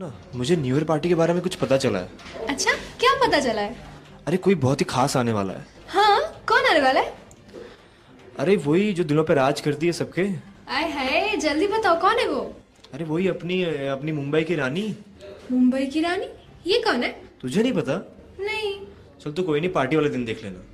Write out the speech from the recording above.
ना मुझे new year party के बारे में कुछ पता चला है। अच्छा, क्या पता चला है? अरे कोई बहुत ही खास आने वाला है। हाँ, कौन आने वाला है? अरे वही जो दिलों पे राज करती है सबके। आय हाय, जल्दी बताओ कौन है वो? अरे वही अपनी अपनी मुंबई की रानी। मुंबई की रानी? ये कौन है? तुझे नहीं पता? नहीं। चल तो कोई नहीं, पार्टी वाले दिन देख लेना।